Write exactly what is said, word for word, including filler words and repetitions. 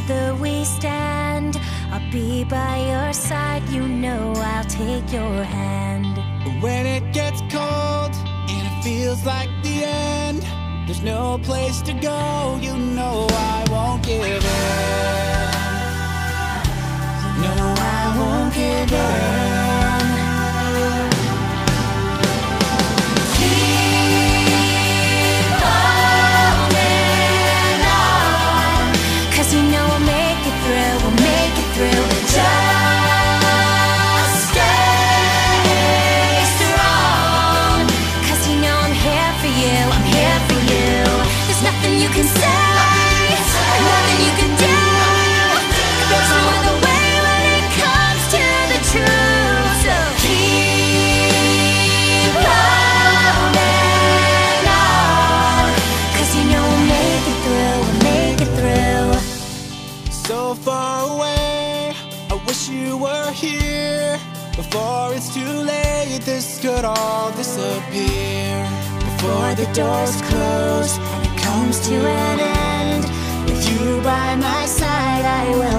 Together we stand, I'll be by your side, you know I'll take your hand. When it gets cold and it feels like the end, there's no place to go, you know I won't give in. No, I won't give in. Before it's too late, this could all disappear. Before the doors close and it comes to an end, with you by my side I will